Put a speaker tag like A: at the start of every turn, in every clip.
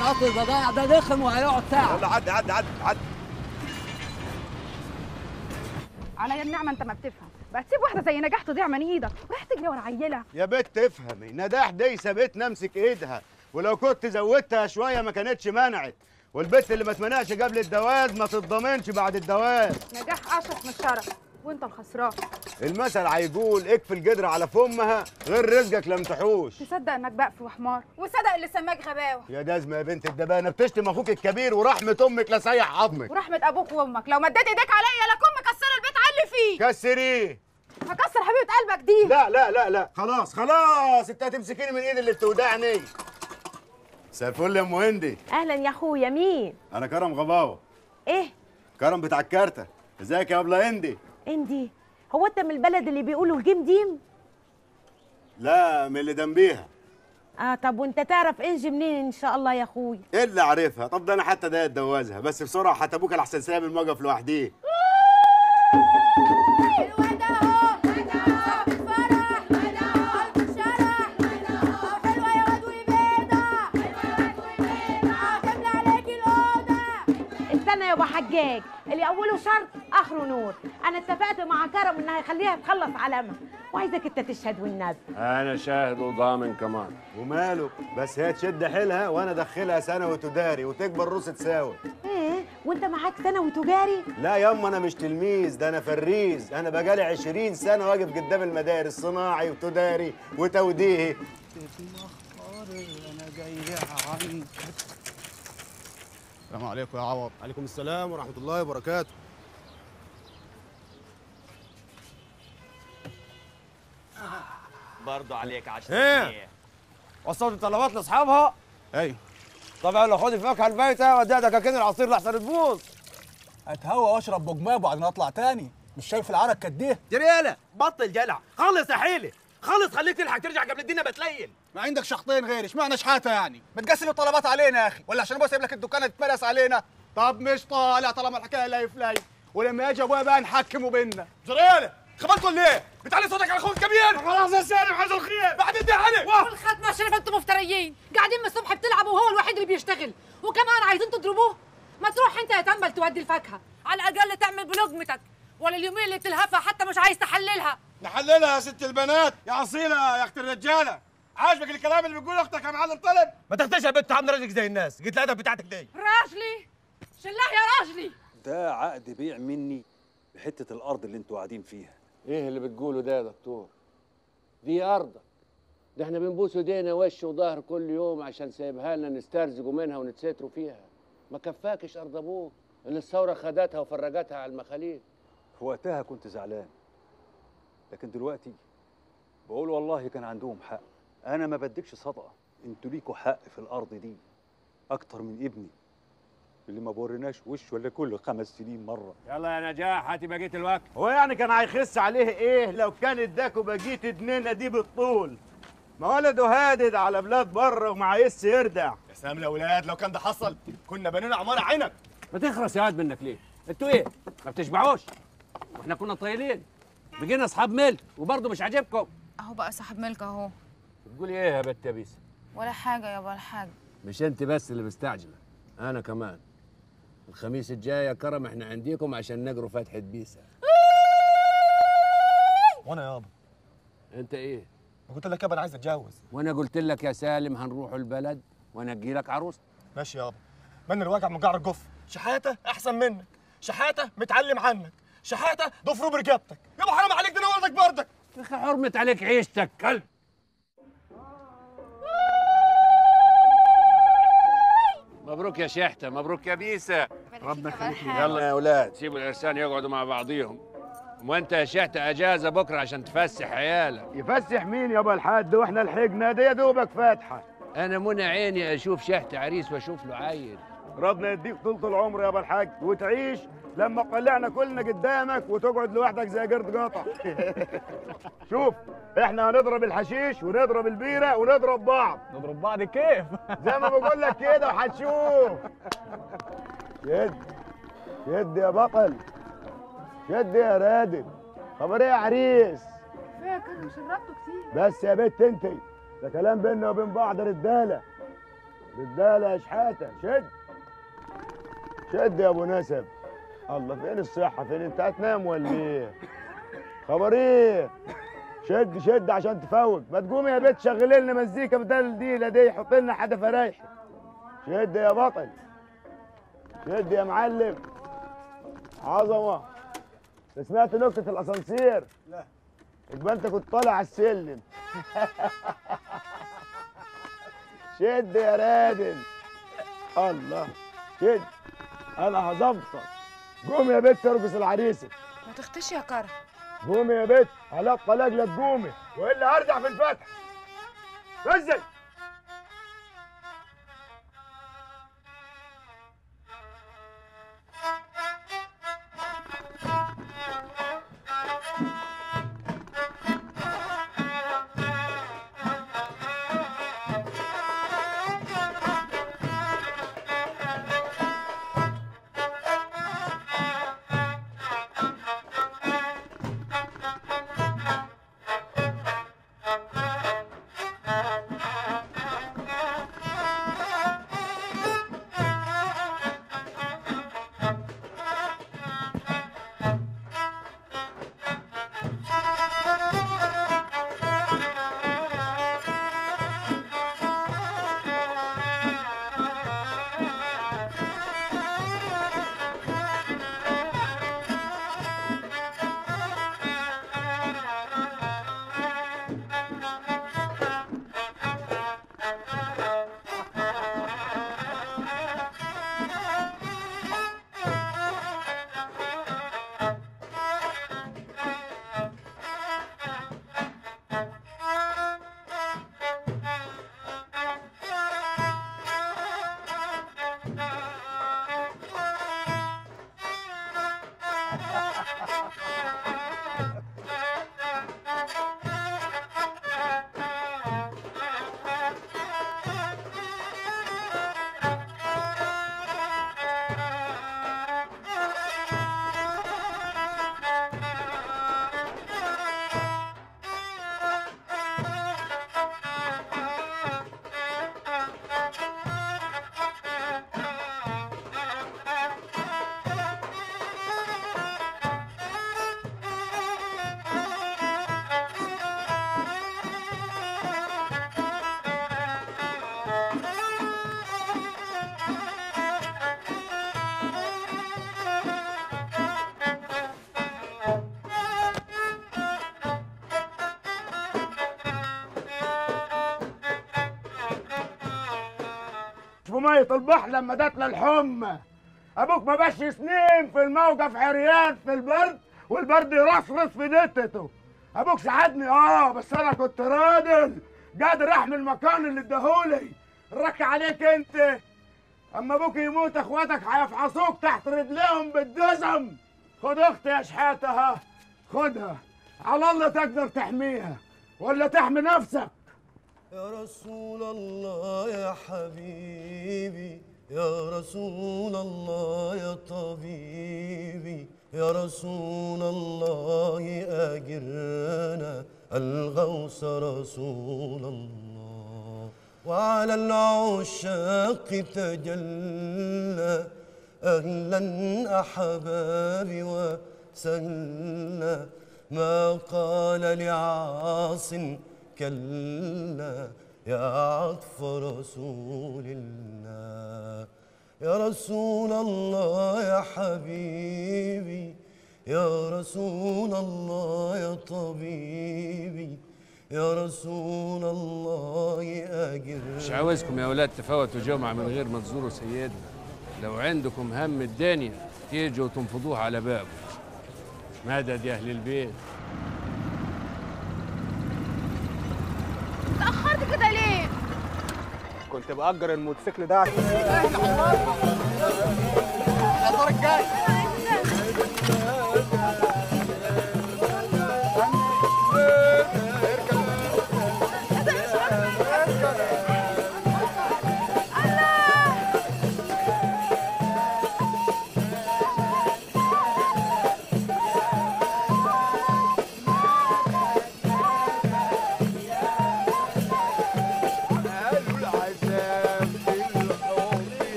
A: القطر ده ضايع، ده دخن وهيقعد ساعه.
B: يلا عدي عدي عدي عدي.
C: على النعمه انت ما بتفهم بقى، تسيب واحده زي نجاح تضيع من ايدك وراح تجري ورا عيله.
B: يا بت تفهمي، نجاح دي سابتني امسك ايدها، ولو كنت زودتها شويه ما كانتش منعت، والبت اللي ما اتمنعش قبل الجواز ما تتضمنش بعد الجواز.
C: نجاح اشرف من الشرف وانت الخسران.
B: المثل هيقول اكفي الجدر على فمها غير رزقك لم تحوش.
C: تصدق انك بقف وحمار وصدق اللي سماك غباوه.
B: يا جزمه يا بنت الدبانه، بتشتم اخوك الكبير ورحمه امك لسيح عظمك.
C: ورحمه ابوك وامك، لو مديت ايديك عليا لا كون مكسره البيت علي فيه.
B: كسريه.
C: هكسر حبيبه قلبك دي.
B: لا لا لا لا، خلاص خلاص، انت هتمسكيني من ايدي اللي بتودعني. مساء الفل يا ام هندي.
D: اهلا يا اخويا، مين؟
B: انا كرم غباوه.
D: ايه؟
B: كرم بتاع الكارته. ازيك يا ابله هندي؟
D: اندي؟ هو انت من البلد اللي بيقولوا الجيم ديم؟
B: لا، من اللي جنبيها.
D: طب وانت تعرف انجي منين ان شاء الله يا اخويا؟
B: ايه اللي عارفها؟ طب ده انا حتى ده اتجوزها، بس بسرعه حتى ابوك الاحسن سايب الموقف لوحديه.
C: الواد اهو فرح الواد اهو قلب شرح حلوه يا واد وبيضه هتملى عليكي الاوضه.
D: استنى يا ابو حجاج، اللي اوله شرط اخره نور. انا اتفقت مع كرم انها يخليها تخلص علامه، وعايزك انت تشهد والنبي.
E: انا شاهد وضامن كمان.
B: وماله، بس هي تشد حيلها وانا ادخلها ثانوي تداري وتكبر روس تساوي.
D: ايه وانت معاك ثانوي تجاري؟
B: لا ياما، انا مش تلميذ، ده انا فريز. انا بقالي 20 سنه واقف قدام المدارس، صناعي وتداري وتوديهي.
F: انا جاي عنك. السلام عليكم يا عوض.
G: عليكم السلام ورحمه الله وبركاته.
H: برضه عليك 10
G: ايه؟
H: جنيه.
G: وصلت الطلبات لاصحابها؟ ايوه. طب يلا خد الفاكهه البايته واديها دكاكين العصير لحسن تبوظ.
F: اتهوى واشرب بجماه وبعدين اطلع تاني. مش شايف العرق قد ايه؟
H: جريالة بطل جلع، خلص يا حيلي، خلص خليك تلحق ترجع قبل الدنيا بتليل.
F: ما عندك شخطين غيري، اشمعنى شحاته يعني؟ بتقسم الطلبات علينا يا اخي، ولا عشان ابويا سايب لك الدكانه تتمرس علينا؟ طب مش طالع طالما الحكايه لا يفلي، ولما يجي ابويا بقى نحكموا بينا.
G: جريالة خبطكوا ليه؟ بتعلي صوتك على اخوك الكبير؟
H: خلاص يا سالم حاجه الخير
G: بعد الدي عليك.
I: والختمه اشرف انتم مفتريين، قاعدين من الصبح بتلعبوا وهو الوحيد اللي بيشتغل، وكمان عايزين تضربوه. ما تروح انت يا تنبل تودي الفاكهه، على الاقل تعمل بلقمتك، ولا اليومين اللي بتلهفها حتى مش عايز تحللها.
G: نحللها يا ست البنات، يا اصيله يا اخت الرجاله. عاجبك الكلام اللي بيقوله اختك يا معلم طلب؟ ما تاخديش يا بنت عامله رجلك زي الناس، قلت الادب بتاعتك دي.
I: راجلي شلاه يا راجلي.
J: ده عقد بيع مني بحته الارض اللي انتوا قاعدين فيها.
E: ايه اللي بتقوله ده يا دكتور؟ دي ارضك، ده احنا بنبوس ايدينا وش وظهر كل يوم عشان سايبها لنا نسترزقوا منها ونتستروا فيها. ما كفاكش ارض ابوك اللي الثوره خدتها وفرجتها على المخاليق.
J: في وقتها كنت زعلان، لكن دلوقتي بقول والله كان عندهم حق. انا ما بديكش صدقه، انتوا ليكوا حق في الارض دي اكتر من ابني اللي ما بوريناش وش ولا كل 5 سنين مره.
E: يلا يا نجاح هاتي بقيه الوقت.
B: هو يعني كان هيخس عليه ايه لو كان اداكوا بقيت اتنين دي بالطول؟ ما ولده هادد على بلاد بره وما عايزش يردع.
G: يا سلام يا اولاد، لو كان ده حصل كنا بنينا عماره عينك.
E: ما تخرس يا واد منك ليه؟ انتوا ايه؟ ما بتشبعوش؟ واحنا كنا طايلين بقينا اصحاب ملك وبرضه مش عاجبكم.
K: اهو بقى صاحب ملك اهو.
E: بتقولي ايه يا بت يا بيسه؟
K: ولا حاجه يابا ولا حاجه.
E: مش انت بس اللي مستعجله، انا كمان. الخميس الجاي يا كرم احنا عنديكم عشان نجروا فتحة بيسة.
G: وانا يابا؟
E: انت ايه؟
G: قلت لك يابا انا عايز اتجوز.
E: وانا قلت لك يا سالم هنروحوا البلد وانا اجي لك عروس.
G: ماشي يابا. من الواجع من قعر الجف، شحاته احسن منك، شحاته متعلم عنك، شحاته ضفره برقبتك. يابا حرام عليك، ده انا ولدك بردك.
E: يا اخي حرمت عليك عيشتك كلب. مبروك يا شحته، مبروك يا بيسه.
K: ربنا يخليك.
E: يلا يا اولاد سيبوا العرسان يقعدوا مع بعضيهم. وانت يا شحته اجازه بكره عشان تفسح عيالك.
B: يفسح مين يابا الحاج واحنا لحقنا؟ دي يا دوبك فاتحه.
E: انا منى عيني اشوف شحته عريس واشوف له عيل.
B: ربنا يديك طولة العمر يابا الحاج وتعيش لما طلعنا كلنا قدامك وتقعد لوحدك زي قرد قاطع. شوف احنا هنضرب الحشيش ونضرب البيره ونضرب بعض.
F: نضرب بعض كيف؟
B: زي ما بقول لك كده وهتشوف. شد شد يا بطل، شد يا رادل. خبر ايه يا عريس؟
C: فاكر مش ضربته كتير.
B: بس يا بت انت، ده كلام بيننا وبين بعض رجاله. رجاله يا شحاته، شد شد يا ابو نسب. الله، فين الصحه؟ فين انت هتنام ولا ايه؟ خبر ايه؟ شد شد عشان تفوق. ما تقومي يا بنت شغلي لنا مزيكا بدل الديله دي، حط لنا حدا فرايحي. شد يا بطل، شد يا معلم. عظمه. سمعت نكته الاسانسير؟
G: لا.
B: يبقى انت كنت طالع على السلم. شد يا رادل. الله، شد. انا هظبطك. قومي يا بنت ارقص العريسه.
K: ما تختش يا كرم.
B: قومي يا بنت، على الطلاق لا تقومي والا هرجع في الفتح. نزل. في مية البحر لما جاتنا الحمى. ابوك ما باش سنين في الموقف عريان في البرد، والبرد يرصرص في دتته. ابوك ساعدني بس انا كنت راجل قادر احمل المكان اللي اداهولي. الرك عليك انت. اما ابوك يموت اخواتك هيفحصوك تحت رجليهم بالجزم. خد اختي يا شحاته، خدها على الله تقدر تحميها ولا تحمي نفسك.
L: يا رسول الله يا حبيبي، يا رسول الله يا طبيبي، يا رسول الله أجرنا الغوث رسول الله. وعلى العشاق تجلى أهلا أحبابي وسهلا، ما قال لعاص كلا يا عطف رسول الله. يا رسول الله يا حبيبي، يا رسول الله يا طبيبي، يا رسول الله أجر.
E: مش عاوزكم يا ولاد تفوتوا جمعة من غير ما تزوروا سيدنا. لو عندكم هم الدنيا تيجوا وتنفضوه على بابه. مدد يا أهل البيت.
K: اتأخرت كده ليه؟
F: كنت بأجر الموتوسيكل ده عشان الدور الجاي.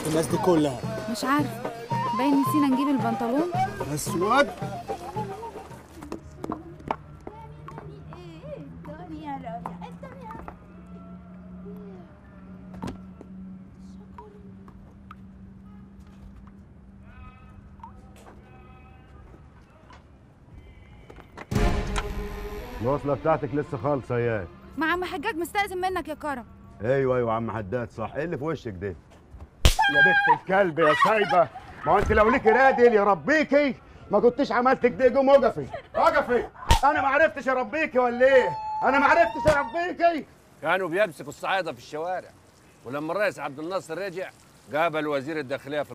F: جبت الناس دي كلها؟
K: مش عارفه، باين نسينا نجيب البنطلون.
F: اسود.
B: الوصله بتاعتك لسه خالصه يا
K: ما عم حجاج مستأذن منك يا كرم.
B: ايوه يا عم حداد صح. ايه اللي في وشك ده يا بنت الكلب يا سايبه؟ ما هو انت لو ليكي رادل يربيكي ما كنتش عملت كده. قوم وقفي وقفي. انا ما عرفتش اربيكي ولا ايه؟ انا ما عرفتش اربيكي.
E: كانوا بيمسكوا الصعايده في الشوارع، ولما الرئيس عبد الناصر رجع قابل وزير الداخليه في